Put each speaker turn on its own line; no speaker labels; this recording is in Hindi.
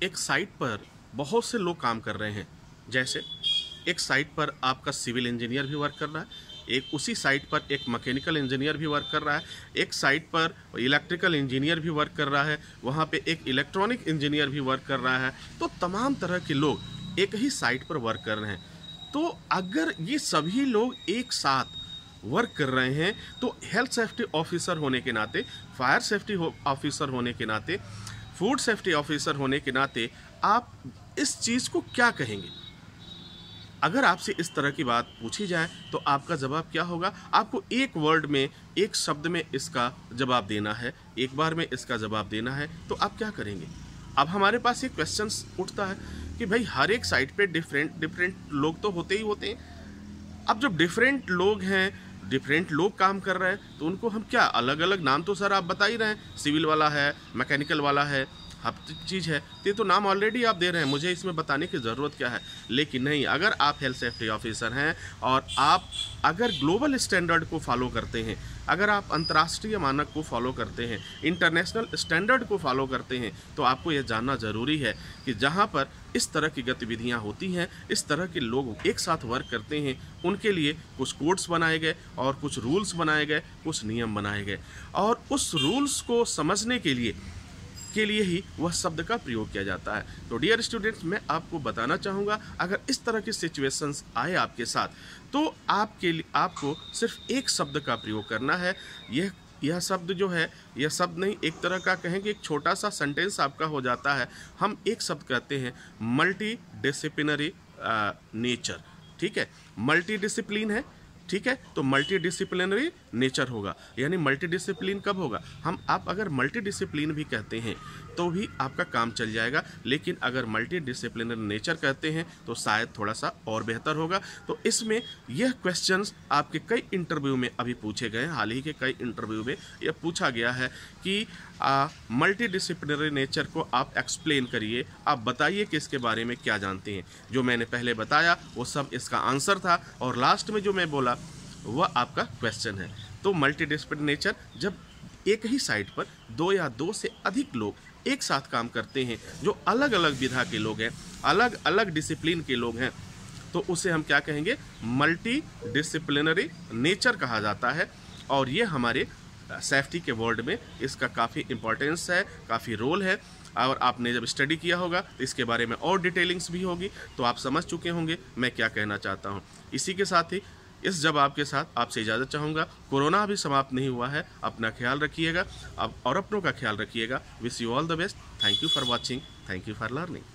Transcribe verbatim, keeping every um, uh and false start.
एक साइट पर बहुत से लोग काम कर रहे हैं। जैसे एक साइट पर आपका सिविल इंजीनियर भी वर्क कर रहा है, एक उसी साइट पर एक मैकेनिकल इंजीनियर भी वर्क कर रहा है, एक साइट पर इलेक्ट्रिकल इंजीनियर भी वर्क कर रहा है, वहाँ पे एक इलेक्ट्रॉनिक इंजीनियर भी वर्क कर रहा है। तो तमाम तरह के लोग एक ही साइट पर वर्क कर रहे हैं। तो अगर ये सभी लोग एक साथ वर्क कर रहे हैं तो हेल्थ सेफ्टी ऑफिसर होने के नाते, फायर सेफ्टी ऑफिसर होने के नाते, फूड सेफ्टी ऑफिसर होने के नाते आप इस चीज़ को क्या कहेंगे? अगर आपसे इस तरह की बात पूछी जाए तो आपका जवाब क्या होगा? आपको एक वर्ड में, एक शब्द में इसका जवाब देना है, एक बार में इसका जवाब देना है, तो आप क्या करेंगे? अब हमारे पास एक क्वेश्चन उठता है कि भाई हर एक साइट पे डिफरेंट डिफरेंट लोग तो होते ही होते हैं। अब जब डिफरेंट लोग हैं, डिफरेंट लोग काम कर रहे हैं, तो उनको हम क्या अलग अलग नाम तो सर आप बता ही रहे हैं, सिविल वाला है, मैकेनिकल वाला है, हर चीज़ है, तो ये तो नाम ऑलरेडी आप दे रहे हैं, मुझे इसमें बताने की ज़रूरत क्या है? लेकिन नहीं, अगर आप हेल्थ सेफ्टी ऑफिसर हैं और आप अगर ग्लोबल स्टैंडर्ड को फॉलो करते हैं, अगर आप अंतर्राष्ट्रीय मानक को फॉलो करते हैं, इंटरनेशनल स्टैंडर्ड को फॉलो करते हैं, तो आपको यह जानना ज़रूरी है कि जहाँ पर इस तरह की गतिविधियाँ होती हैं, इस तरह के लोग एक साथ वर्क करते हैं, उनके लिए कुछ कोड्स बनाए गए और कुछ रूल्स बनाए गए, कुछ नियम बनाए गए, और उस रूल्स को समझने के लिए के लिए ही वह शब्द का प्रयोग किया जाता है। तो डियर स्टूडेंट्स, मैं आपको बताना चाहूँगा, अगर इस तरह की सिचुएशंस आए आपके साथ, तो आपके लिए आपको सिर्फ एक शब्द का प्रयोग करना है। यह यह शब्द जो है, यह शब्द नहीं, एक तरह का कहें कि एक छोटा सा सेंटेंस आपका हो जाता है। हम एक शब्द कहते हैं मल्टी डिसिप्लिनरी नेचर। ठीक है, मल्टी डिसिप्लिन है, ठीक है, तो मल्टी डिसिप्लिनरी नेचर होगा। यानी मल्टी डिसिप्लिन कब होगा? हम आप अगर मल्टी डिसिप्लिन भी कहते हैं तो भी आपका काम चल जाएगा, लेकिन अगर मल्टी डिसिप्लिनरी नेचर कहते हैं तो शायद थोड़ा सा और बेहतर होगा। तो इसमें यह क्वेश्चंस आपके कई इंटरव्यू में अभी पूछे गए हैं, हाल ही के कई इंटरव्यू में यह पूछा गया है कि मल्टी डिसिप्लिनरी नेचर को आप एक्सप्लेन करिए, आप बताइए कि इसके बारे में क्या जानते हैं। जो मैंने पहले बताया वो सब इसका आंसर था, और लास्ट में जो मैं बोला वह आपका क्वेश्चन है। तो मल्टी डिसिप्लिनरी नेचर, जब एक ही साइट पर दो या दो से अधिक लोग एक साथ काम करते हैं, जो अलग अलग विधा के लोग हैं, अलग अलग डिसिप्लिन के लोग हैं, तो उसे हम क्या कहेंगे? मल्टी डिसिप्लिनरी नेचर कहा जाता है। और ये हमारे सेफ्टी के वर्ल्ड में इसका काफ़ी इम्पोर्टेंस है, काफ़ी रोल है। और आपने जब स्टडी किया होगा तो इसके बारे में और डिटेलिंग्स भी होगी, तो आप समझ चुके होंगे मैं क्या कहना चाहता हूँ। इसी के साथ ही इस जवाब के साथ आपसे इजाज़त चाहूँगा। कोरोना अभी समाप्त नहीं हुआ है, अपना ख्याल रखिएगा अब और अपनों का ख्याल रखिएगा। Wish you all the best. Thank you for watching, thank you for learning.